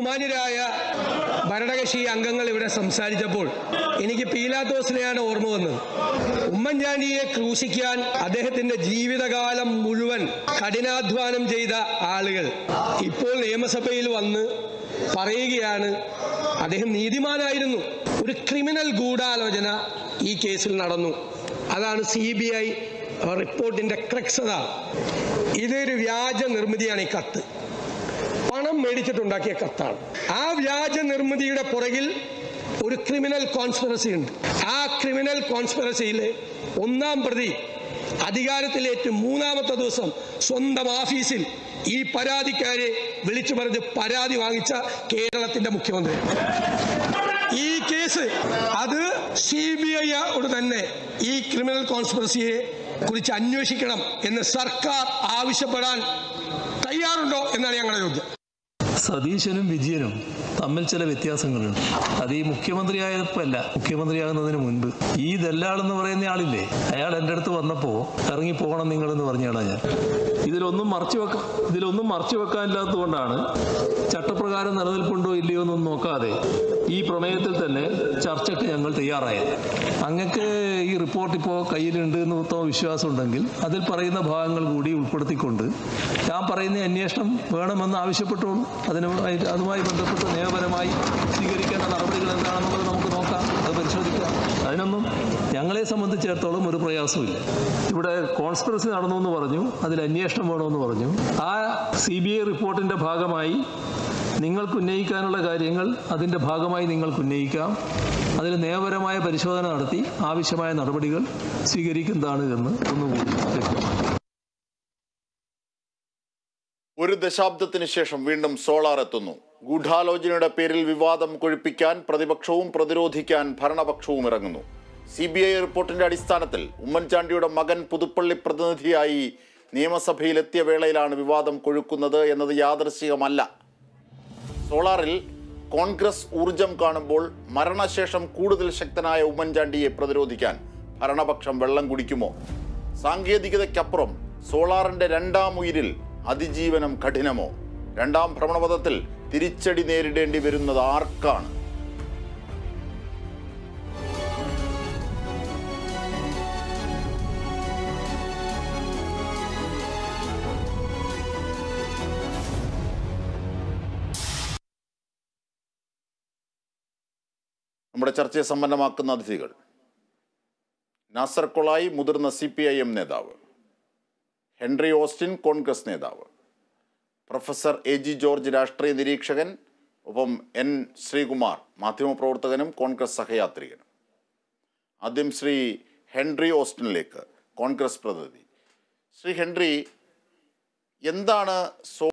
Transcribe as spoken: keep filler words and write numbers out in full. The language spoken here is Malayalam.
ബഹുമാന്യരായ ഭരണകക്ഷി അംഗങ്ങൾ ഇവിടെ സംസാരിച്ചപ്പോൾ എനിക്ക് പീലാത്തോസിനെയാണ് ഓർമ്മ വന്നത്. ഉമ്മൻചാണ്ടിയെ ക്രൂശിക്കാൻ അദ്ദേഹത്തിന്റെ ജീവിതകാലം മുഴുവൻ കഠിനാധ്വാനം ചെയ്ത ആളുകൾ ഇപ്പോൾ നിയമസഭയിൽ വന്ന് പറയുകയാണ് അദ്ദേഹം നീതിമാനായിരുന്നു. ഒരു ക്രിമിനൽ ഗൂഢാലോചന ഈ കേസിൽ നടന്നു. അതാണ് സി ബി ഐ റിപ്പോർട്ടിന്റെ ക്രക്സത. ഇതൊരു വ്യാജ നിർമ്മിതിയാണ്. ഈ കത്ത് പണം മേടിച്ചിട്ടുണ്ടാക്കിയ കത്താണ്. ആ വ്യാജ നിർമ്മിതിയുടെ പുറകിൽ ഒരു ക്രിമിനൽ കോൺസ്പിറസി ഉണ്ട്. ആ ക്രിമിനൽ കോൺസ്പിറസിയിലെ ഒന്നാം പ്രതി അധികാരത്തിലേറ്റ് മൂന്നാമത്തെ ദിവസം സ്വന്തം ഓഫീസിൽ ഈ പരാതിക്കാരെ വിളിച്ചു പറഞ്ഞ് പരാതി വാങ്ങിച്ച കേരളത്തിന്റെ മുഖ്യമന്ത്രി. ഈ കേസ് അത് സി ബി ഐയോട് തന്നെ ഈ ക്രിമിനൽ കോൺസ്പിറസിയെ കുറിച്ച് അന്വേഷിക്കണം എന്ന് സർക്കാർ ആവശ്യപ്പെടാൻ തയ്യാറുണ്ടോ എന്നാണ് ഞങ്ങളുടെ ചോദ്യം. സതീശനും വിജയനും തമ്മിൽ ചില വ്യത്യാസങ്ങളുണ്ട്. അത് ഈ മുഖ്യമന്ത്രിയായപ്പോൾ അല്ല, മുഖ്യമന്ത്രിയാകുന്നതിന് മുൻപ്. ഈ ദല്ലാളെന്ന് പറയുന്ന ആളില്ലേ, അയാൾ എൻ്റെ അടുത്ത് വന്നപ്പോൾ ഇറങ്ങി പോകണം നിങ്ങളെന്ന് പറഞ്ഞാടാ ഞാൻ. ഇതിലൊന്നും മറച്ചു വെക്ക ഇതിലൊന്നും മറച്ചു വെക്കാനില്ലാത്തതുകൊണ്ടാണ് ചട്ടപ്രകാരം നിലനിൽപ്പുണ്ടോ ഇല്ലയോ എന്നൊന്നും നോക്കാതെ ഈ പ്രമേയത്തിൽ തന്നെ ചർച്ചയ്ക്ക് ഞങ്ങൾ തയ്യാറായത്. അങ്ങക്ക് ഈ റിപ്പോർട്ട് ഇപ്പോൾ കയ്യിലുണ്ട് എന്ന് ഉത്തമ വിശ്വാസം ഉണ്ടെങ്കിൽ അതിൽ പറയുന്ന ഭാഗങ്ങൾ കൂടി ഉൾപ്പെടുത്തിക്കൊണ്ട് ഞാൻ പറയുന്ന അന്വേഷണം വേണമെന്ന് ആവശ്യപ്പെട്ടോളൂ. അതിനുമായി അതുമായി ബന്ധപ്പെട്ട് നിയമപരമായി സ്വീകരിക്കേണ്ട നടപടികൾ എന്താണെന്നുള്ളത് നമുക്ക് നോക്കാം, അത് പരിശോധിക്കാം. അതിനൊന്നും ഞങ്ങളെ സംബന്ധിച്ചിടത്തോളം ഒരു പ്രയാസമില്ല. ഇവിടെ കോൺസ്പിറസി നടന്നു എന്ന് പറഞ്ഞു, അതിൽ അന്വേഷണം വേണമെന്ന് പറഞ്ഞു. ആ സി ബി ഐ റിപ്പോർട്ടിൻ്റെ ഭാഗമായി നിങ്ങൾക്ക് ഉന്നയിക്കാനുള്ള കാര്യങ്ങൾ അതിൻ്റെ ഭാഗമായി നിങ്ങൾക്ക് ഉന്നയിക്കാം. അതിൽ നിയമപരമായ പരിശോധന നടത്തി ആവശ്യമായ നടപടികൾ സ്വീകരിക്കുന്നതാണ് എന്ന് ഒന്നുകൂടി വ്യക്തമാക്കി. ഒരു ദശാബ്ദത്തിന് ശേഷം വീണ്ടും സോളാർ എത്തുന്നു. ഗൂഢാലോചനയുടെ പേരിൽ വിവാദം കൊഴുപ്പിക്കാൻ പ്രതിപക്ഷവും പ്രതിരോധിക്കാൻ ഭരണപക്ഷവും ഇറങ്ങുന്നു. സി ബി ഐ റിപ്പോർട്ടിന്റെ അടിസ്ഥാനത്തിൽ ഉമ്മൻചാണ്ടിയുടെ മകൻ പുതുപ്പള്ളി പ്രതിനിധിയായി നിയമസഭയിലെത്തിയ വേളയിലാണ് വിവാദം കൊഴുക്കുന്നത് എന്നത് യാദൃശ്ചികമല്ല. സോളാറിൽ കോൺഗ്രസ് ഊർജം കാണുമ്പോൾ മരണശേഷം കൂടുതൽ ശക്തനായ ഉമ്മൻചാണ്ടിയെ പ്രതിരോധിക്കാൻ ഭരണപക്ഷം വെള്ളം കുടിക്കുമോ? സാങ്കേതികതയ്ക്കപ്പുറം സോളാറിന്റെ രണ്ടാം ഉയിരിൽ അതിജീവനം കഠിനമോ? രണ്ടാം ഭ്രമണപഥത്തിൽ തിരിച്ചടി നേരിടേണ്ടി വരുന്നത് ആർക്കാണ്? നമ്മുടെ ചർച്ചയെ സമ്പന്നമാക്കുന്ന അതിഥികൾ: നാസർ കൊളായി, മുതിർന്ന സി പി ഐ എം നേതാവ്; ഹെൻറി ഓസ്റ്റിൻ, കോൺഗ്രസ് നേതാവ്; പ്രൊഫസർ എ ജി ജോർജ്, രാഷ്ട്രീയ നിരീക്ഷകൻ; ഒപ്പം എൻ ശ്രീകുമാർ, മാധ്യമപ്രവർത്തകനും കോൺഗ്രസ് സഹയാത്രികനും. ആദ്യം ശ്രീ ഹെൻറി ഓസ്റ്റിനിലേക്ക്, കോൺഗ്രസ് പ്രതിനിധി. ശ്രീ ഹെൻറി, എന്താണ് സോ